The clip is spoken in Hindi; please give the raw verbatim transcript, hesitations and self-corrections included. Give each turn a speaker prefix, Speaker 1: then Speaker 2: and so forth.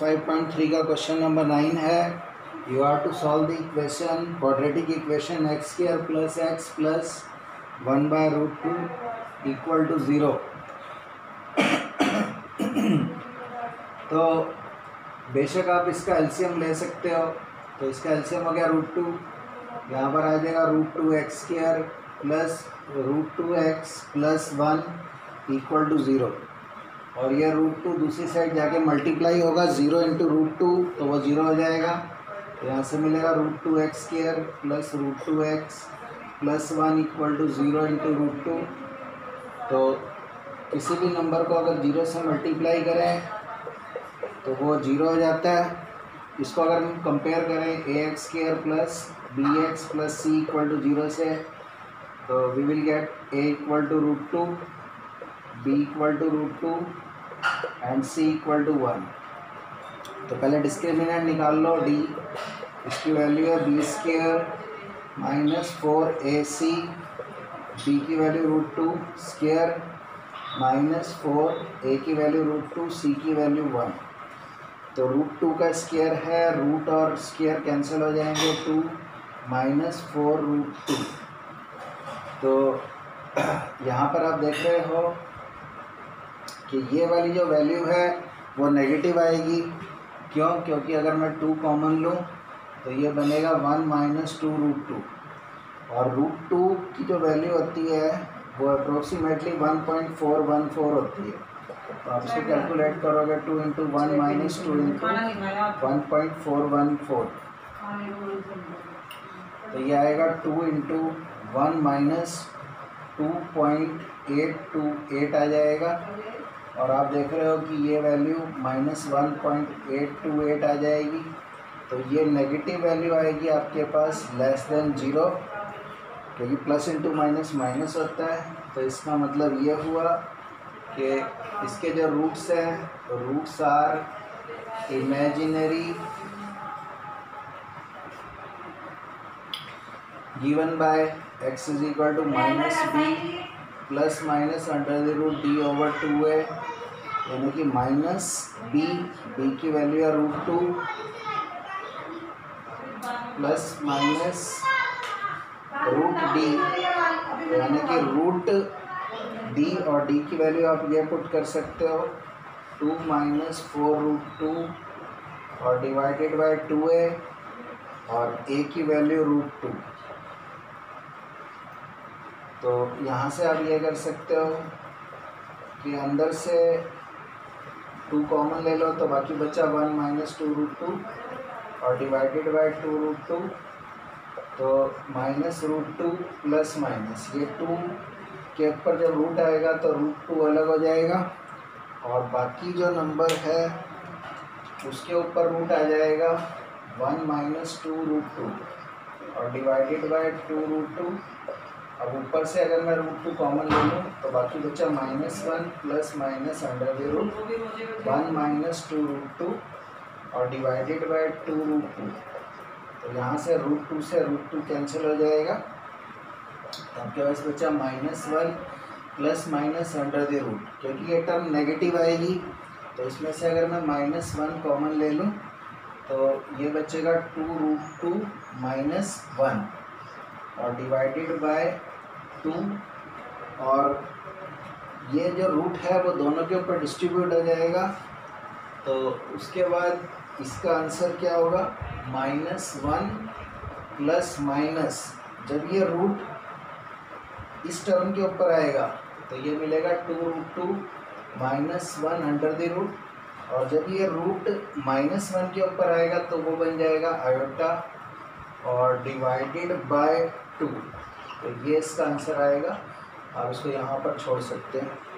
Speaker 1: फाइव पॉइंट थ्री का क्वेश्चन नंबर नाइन है। You are to solve the equation quadratic equation x square plus x plus one by root two equal to zero. तो बेशक आप इसका एलसीएम ले सकते हो। तो इसका एलसीएम हो गया रूट टू, यहाँ पर आ जाएगा root two x square plus root two x plus one equal to zero. और यह रूट टू दूसरी साइड जाके मल्टीप्लाई होगा, ज़ीरो इंटू रूट टू तो वो ज़ीरो हो जाएगा। तो यहाँ से मिलेगा root two x square plus root two x plus one equal to zero into root two. तो किसी भी नंबर को अगर ज़ीरो से मल्टीप्लाई करें तो वो ज़ीरो हो जाता है। इसको अगर हम कंपेयर करें ए x square plus B x plus C equal to zero से, तो we will get A equal to root to, B equal to root to and C equal to one. तो पहले डिस्क्रिमिनेंट निकाल लो डी, इसकी वैल्यू है बी स्क्वायर माइनस फोर ए सी, बी की value root two square minus four, ए की वैल्यू रूट टू, सी की वैल्यू वन। तो रूट टू का स्क्वायर है, रूट और स्क्वायर कैंसिल हो जाएंगे, two minus four root two. तो यहाँ पर आप देख रहे हो कि ये वाली जो वैल्यू है वो नेगेटिव आएगी। क्यों? क्योंकि अगर मैं टू कॉमन लूँ तो ये बनेगा one minus two root two, और रूट टू की जो वैल्यू होती है वो approximately one point four one four होती है। तो आप इसको कैलकुलेट करोगे, two into one minus two into one point four one four, तो ये आएगा two into one minus two point eight two eight आ जाएगा। और आप देख रहे हो कि ये value minus one point eight two eight आ जाएगी। तो ये नेगेटिव वैल्यू आएगी आपके पास लेस देन ज़ीरो, क्योंकि प्लस इंटू माइनस माइनस होता है। तो इसका मतलब ये हुआ कि इसके जो रूट्स हैं, roots are imaginary given by x is equal to minus b plus minus under the root d over two है, यानी कि माइनस बी, बी की वैल्यू है root two plus minus root d, यानी कि रूट डी, और डी की वैल्यू आप ये पुट कर सकते हो two minus four root two और डिवाइडेड बाय टू ए, और ए की वैल्यू रूट टू। तो यहाँ से आप ये कर सकते हो कि अंदर से टू कॉमन ले लो तो बाकी बचा one minus two root two और divided by two root two, तो minus root two plus minus, ये टू के ऊपर जब रूट आएगा तो रूट टू अलग हो जाएगा, और बाकी जो नंबर है उसके ऊपर रूट आ जाएगा one minus two root two और divided by two root two. अब ऊपर से अगर मैं रूट टू कॉमन ले लूँ तो बाकी बचा minus one plus minus under the root one minus two root two और divided by two root two. तो यहाँ से रूट टू से रूट टू कैंसिल हो जाएगा, तो आपके पास बचा minus one plus minus under the root. क्योंकि ये टर्म नेगेटिव आएगी तो इसमें से अगर मैं माइनस वन कॉमन ले लूँ तो ये बचेगा two root two minus one और डिवाइडेड बाय टू, और ये जो रूट है वो दोनों के ऊपर डिस्ट्रीब्यूट हो जाएगा। तो उसके बाद इसका आंसर क्या होगा, माइनस वन प्लस माइनस, जब ये रूट इस टर्म के ऊपर आएगा तो ये मिलेगा two root two minus one under the root, और जब ये रूट माइनस वन के ऊपर आएगा तो वो बन जाएगा आयोटा और डिवाइडेड बाय टू। तो ये इसका आंसर आएगा। आप इसको यहाँ पर छोड़ सकते हैं।